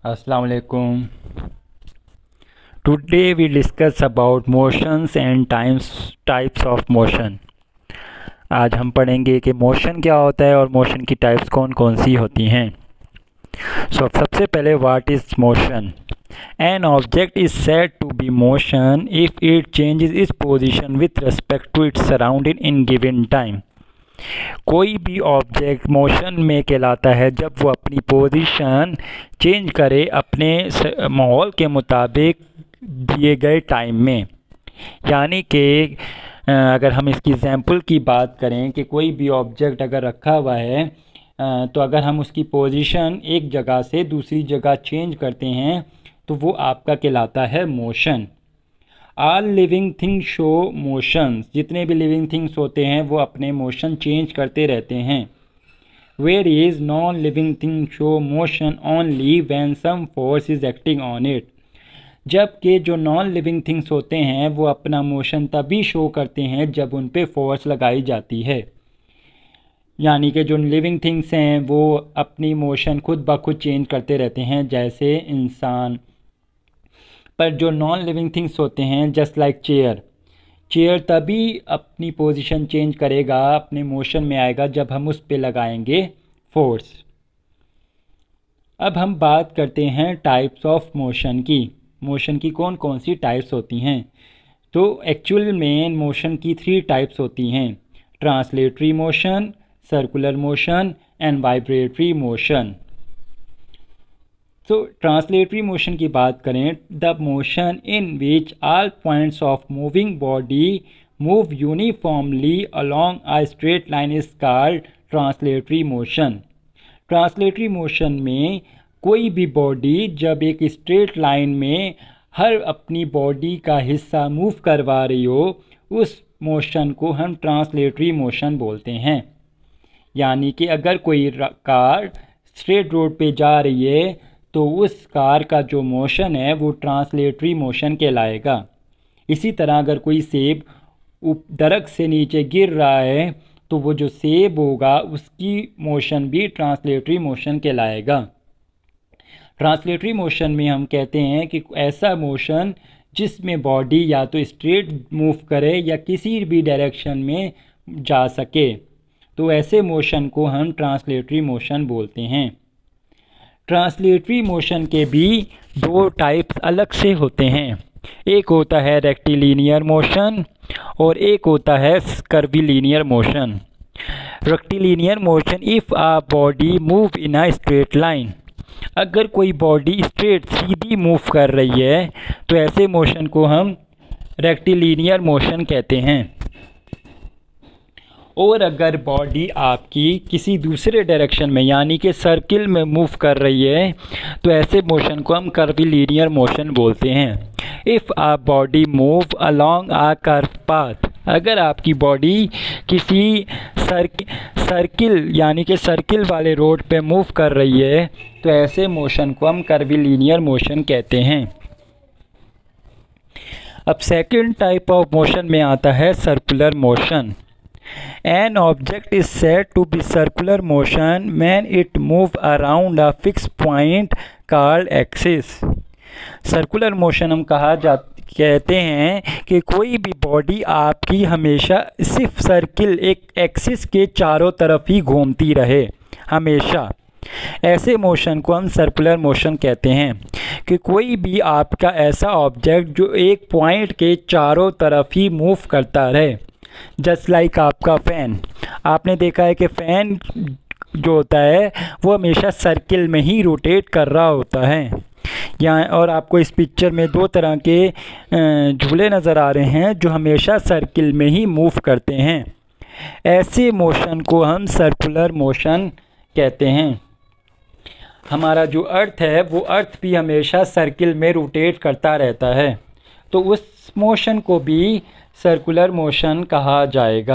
अस्सलाम वालेकुम। Today we discuss about motions and types of motion। आज हम पढ़ेंगे कि मोशन क्या होता है और मोशन की टाइप्स कौन कौन सी होती हैं। सबसे पहले what is motion. An object is said to be motion if it changes its position with respect to its surrounding in given time। कोई भी ऑब्जेक्ट मोशन में कहलाता है जब वो अपनी पोजीशन चेंज करे अपने माहौल के मुताबिक दिए गए टाइम में। यानी कि अगर हम इसकी एग्जांपल की बात करें कि कोई भी ऑब्जेक्ट अगर रखा हुआ है तो अगर हम उसकी पोजीशन एक जगह से दूसरी जगह चेंज करते हैं तो वो आपका कहलाता है motion. All living things show motions. जितने भी लिविंग थिंग्स होते हैं वो अपने मोशन चेंज करते रहते हैं। Where is non living thing show motion only when some force is acting on it. जबकि जो नॉन लिविंग थिंग्स होते हैं वो अपना मोशन तभी शो करते हैं जब उन पे फोर्स लगाई जाती है। यानी कि जो लिविंग थिंग्स हैं वो अपनी मोशन खुद ब खुद चेंज करते रहते हैं जैसे इंसान। पर जो नॉन लिविंग थिंग्स होते हैं जस्ट लाइक चेयर तभी अपनी पोजीशन चेंज करेगा, अपने मोशन में आएगा जब हम उस पे लगाएंगे फोर्स। अब हम बात करते हैं टाइप्स ऑफ मोशन की। मोशन की कौन कौन सी टाइप्स होती हैं। तो एक्चुअल में मोशन की 3 टाइप्स होती हैं, translatory motion, circular motion and vibratory motion. तो ट्रांसलेटरी मोशन की बात करें, the motion in which all points of moving body move uniformly along a straight line is called translatory motion. Translatory motion में कोई भी body जब एक straight line में हर अपनी बॉडी का हिस्सा मूव करवा रही हो उस मोशन को हम ट्रांसलेटरी मोशन बोलते हैं। यानी कि अगर कोई कार स्ट्रेट रोड पे जा रही है तो उस कार का जो मोशन है वो ट्रांसलेटरी मोशन कहलाएगा। इसी तरह अगर कोई सेब दरख्त से नीचे गिर रहा है तो वो जो सेब होगा उसकी मोशन भी ट्रांसलेटरी मोशन कहलाएगा। ट्रांसलेटरी मोशन में हम कहते हैं कि ऐसा मोशन जिसमें बॉडी या तो स्ट्रेट मूव करे या किसी भी डायरेक्शन में जा सके, तो ऐसे मोशन को हम ट्रांसलेटरी मोशन बोलते हैं। ट्रांसलेटरी मोशन के भी 2 टाइप्स अलग से होते हैं। एक होता है रेक्टिलिनियर मोशन और एक होता है curvilinear motion. Rectilinear motion if a body move in a straight line. अगर कोई बॉडी स्ट्रेट सीधी मूव कर रही है तो ऐसे मोशन को हम रेक्टिलिनियर मोशन कहते हैं। और अगर बॉडी आपकी किसी दूसरे डायरेक्शन में यानी कि सर्किल में मूव कर रही है तो ऐसे मोशन को हम कर्विलिनियर मोशन बोलते हैं। If a body move along a curve path. अगर आपकी बॉडी किसी सर्किल यानी कि सर्किल वाले रोड पे मूव कर रही है तो ऐसे मोशन को हम कर्विलिनियर मोशन कहते हैं। अब सेकंड टाइप ऑफ मोशन में आता है circular motion. An object is said to be circular motion when it moves around a fixed point called axis। Circular motion हम कहते हैं कि कोई भी बॉडी आपकी हमेशा सिर्फ सर्किल एक एक्सिस के चारों तरफ ही घूमती रहे हमेशा। ऐसे मोशन को हम सर्कुलर मोशन कहते हैं कि कोई भी आपका ऐसा ऑब्जेक्ट जो एक पॉइंट के चारों तरफ ही मूव करता रहे। जस्ट लाइक आपका फ़ैन। आपने देखा है कि फ़ैन जो होता है वो हमेशा सर्किल में ही रोटेट कर रहा होता है। यहाँ और आपको इस पिक्चर में 2 तरह के झूले नज़र आ रहे हैं जो हमेशा सर्किल में ही मूव करते हैं। ऐसे मोशन को हम सर्कुलर मोशन कहते हैं। हमारा जो अर्थ है वो अर्थ भी हमेशा सर्किल में रोटेट करता रहता है तो उस मोशन को भी सर्कुलर मोशन कहा जाएगा।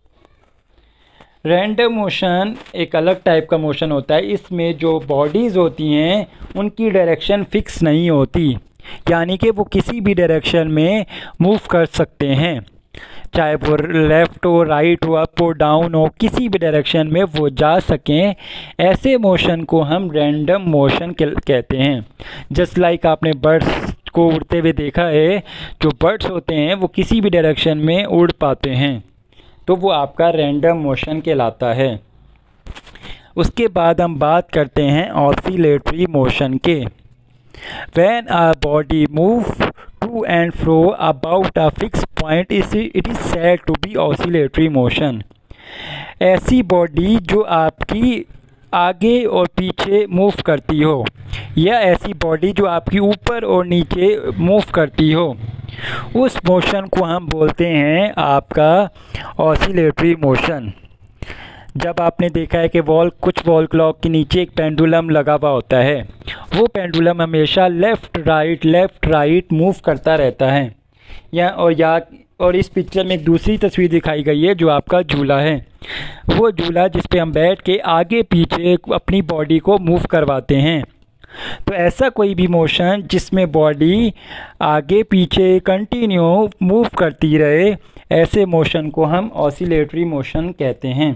रैंडम मोशन एक अलग टाइप का मोशन होता है। इसमें जो बॉडीज़ होती हैं उनकी डायरेक्शन फिक्स नहीं होती, यानी कि वो किसी भी डायरेक्शन में मूव कर सकते हैं। चाहे वो लेफ़्ट हो, राइट हो, अप हो, डाउन हो, किसी भी डायरेक्शन में वो जा सकें, ऐसे मोशन को हम रैंडम मोशन कहते हैं। जस्ट लाइक आपने बर्ड्स को उड़ते हुए देखा है, जो बर्ड्स होते हैं वो किसी भी डायरेक्शन में उड़ पाते हैं, तो वो आपका रैंडम मोशन कहलाता है। उसके बाद हम बात करते हैं ऑसिलेटरी मोशन के। When a body moves to and fro about a fixed point, it is said to be oscillatory motion. ऐसी बॉडी जो आपकी आगे और पीछे मूव करती हो, या ऐसी बॉडी जो आपकी ऊपर और नीचे मूव करती हो, उस मोशन को हम बोलते हैं आपका ऑसिलेटरी मोशन। जब आपने देखा है कि कुछ वॉल क्लॉक के नीचे एक पेंडुलम लगा हुआ होता है, वो पेंडुलम हमेशा लेफ़्ट राइट मूव करता रहता है। और इस पिक्चर में एक दूसरी तस्वीर दिखाई गई है जो आपका झूला है। वो झूला जिस पे हम बैठ के आगे पीछे अपनी बॉडी को मूव करवाते हैं। तो ऐसा कोई भी मोशन जिसमें बॉडी आगे पीछे कंटिन्यू मूव करती रहे, ऐसे मोशन को हम ऑसिलेटरी मोशन कहते हैं।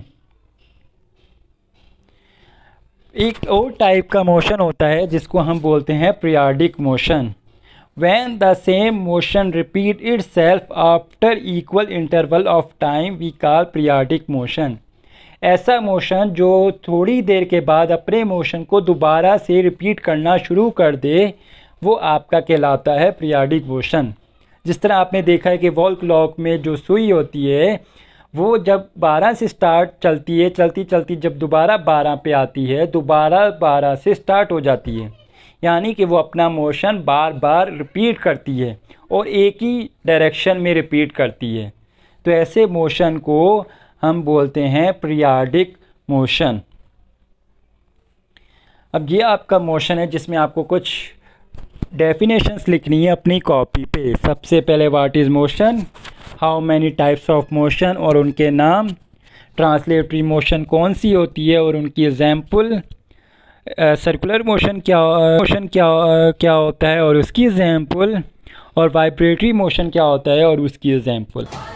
एक और टाइप का मोशन होता है जिसको हम बोलते हैं periodic motion. When the same motion repeat itself after equal interval of time we call periodic motion। ऐसा मोशन जो थोड़ी देर के बाद अपने मोशन को दोबारा से रिपीट करना शुरू कर दे, वो आपका कहलाता है पीरियाडिक मोशन। जिस तरह आपने देखा है कि वॉल क्लॉक में जो सुई होती है, वो जब 12 से स्टार्ट चलती है, चलती जब दोबारा 12 पे आती है, दोबारा 12 से स्टार्ट हो जाती है, यानी कि वो अपना मोशन बार बार रिपीट करती है और एक ही डायरेक्शन में रिपीट करती है। तो ऐसे मोशन को हम बोलते हैं पीरियाडिक मोशन। अब ये आपका मोशन है जिसमें आपको कुछ डेफिनेशंस लिखनी है अपनी कॉपी पे। सबसे पहले what is motion, how many types of motion और उनके नाम, ट्रांसलेटरी मोशन कौन सी होती है और उनकी एग्जाम्पल, सर्कुलर मोशन क्या होता है और उसकी एग्जाम्पल, और वाइब्रेटरी मोशन क्या होता है और उसकी एग्जाम्पल।